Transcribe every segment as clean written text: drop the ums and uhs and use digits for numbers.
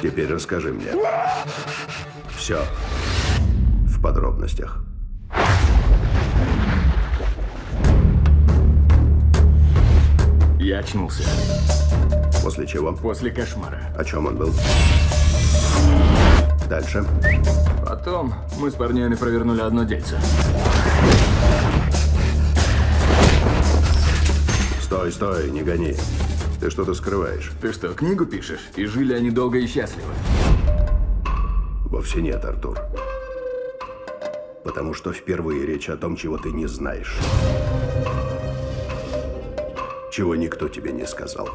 Теперь расскажи мне. Все. В подробностях. Я очнулся. После чего? После кошмара. О чем он был? Дальше. Потом мы с парнями провернули одно дельце. Стой, стой, не гони. Ты что-то скрываешь. Ты что, книгу пишешь? И жили они долго и счастливо. Вовсе нет, Артур. Потому что впервые речь о том, чего ты не знаешь. Чего никто тебе не сказал.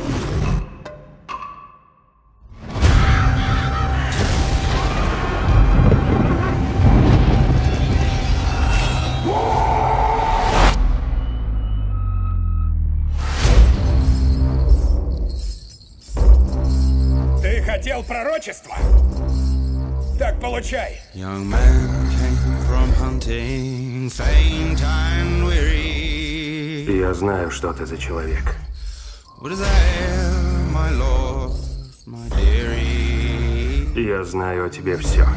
Ты хотел пророчества? Так получай. Young man came from hunting, faint and weary. Я знаю, что ты за человек. What is there, my lord, my dearie? Я знаю о тебе все.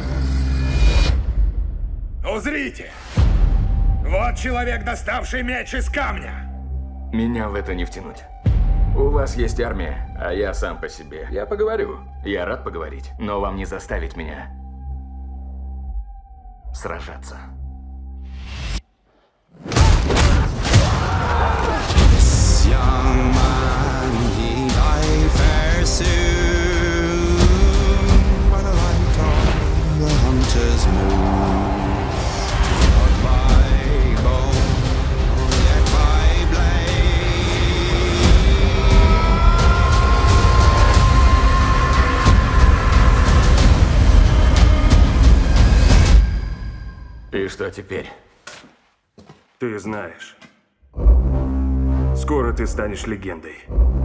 Узрите! Вот человек, доставший меч из камня. Меня в это не втянуть. У вас есть армия, а я сам по себе. Я поговорю. Я рад поговорить, но вам не заставить меня сражаться. This young man, he died fair soon by the light of the hunter's moon. Not by bow, nor yet by blade. И что теперь? Ты знаешь. Скоро ты станешь легендой.